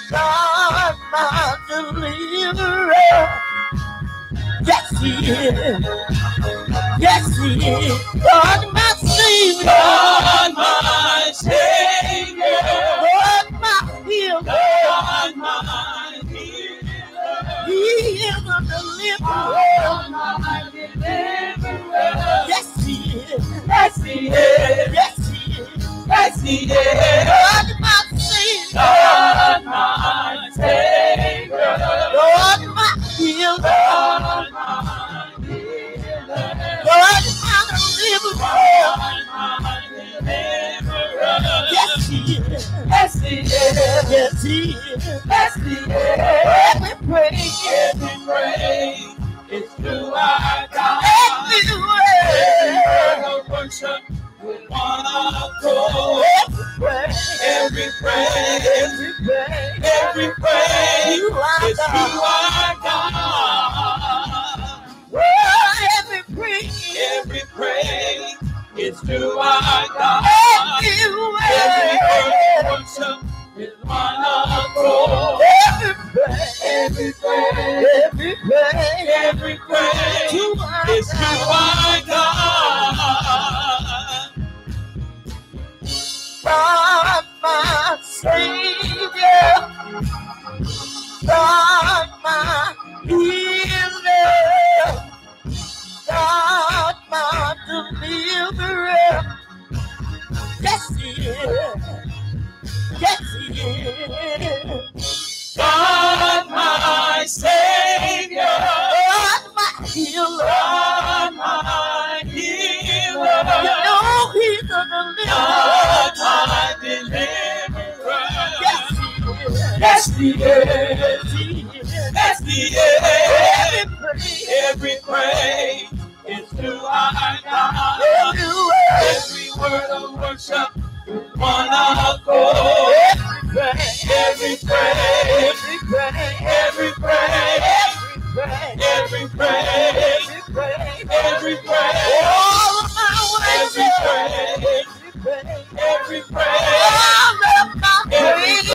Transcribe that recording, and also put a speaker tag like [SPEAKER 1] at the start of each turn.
[SPEAKER 1] God, my deliverer. Yes, He is. Yes, He is. God, my Savior.
[SPEAKER 2] God, my Savior.
[SPEAKER 1] God, my healer.
[SPEAKER 2] God, my healer.
[SPEAKER 1] He is a deliverer.
[SPEAKER 2] God, my deliverer.
[SPEAKER 1] Yes, He is.
[SPEAKER 2] Yes, He is.
[SPEAKER 1] Yes, He is.
[SPEAKER 2] Yes, He is.
[SPEAKER 1] God, my Savior.
[SPEAKER 2] God, my Savior.
[SPEAKER 1] God, my healer.
[SPEAKER 2] God, my healer.
[SPEAKER 1] God, my deliverer.
[SPEAKER 2] God, my deliverer.
[SPEAKER 1] Yes, He is.
[SPEAKER 2] Yes, He is.
[SPEAKER 1] Yes, He is.
[SPEAKER 2] Yes, He is.
[SPEAKER 1] Every praise
[SPEAKER 2] is to our God.
[SPEAKER 1] every word
[SPEAKER 2] of worship with one accord.
[SPEAKER 1] every praise
[SPEAKER 2] Every praise
[SPEAKER 1] you are
[SPEAKER 2] is to
[SPEAKER 1] God.
[SPEAKER 2] our God.
[SPEAKER 1] Every praise
[SPEAKER 2] is to our God.
[SPEAKER 1] every
[SPEAKER 2] Every
[SPEAKER 1] word
[SPEAKER 2] worship with one accord.
[SPEAKER 1] every praise
[SPEAKER 2] Every praise
[SPEAKER 1] to our
[SPEAKER 2] is to our God.
[SPEAKER 1] God, my Savior. God, my healer. God, my deliverer. Yes, He is. Yes, He is.
[SPEAKER 2] God, my Savior.
[SPEAKER 1] God, my healer.
[SPEAKER 2] God, my healer.
[SPEAKER 1] You know He's a deliverer.
[SPEAKER 2] God, my deliverer.
[SPEAKER 1] Yes, He is.
[SPEAKER 2] Yes, He is.
[SPEAKER 1] Yes, He is.
[SPEAKER 2] Yes, He is.
[SPEAKER 1] Every praise
[SPEAKER 2] Every praise is to our God. Every word of worship with one accord. Every praise, every praise, every praise, every praise,
[SPEAKER 1] all of my
[SPEAKER 2] every
[SPEAKER 1] worship.
[SPEAKER 2] praise, every praise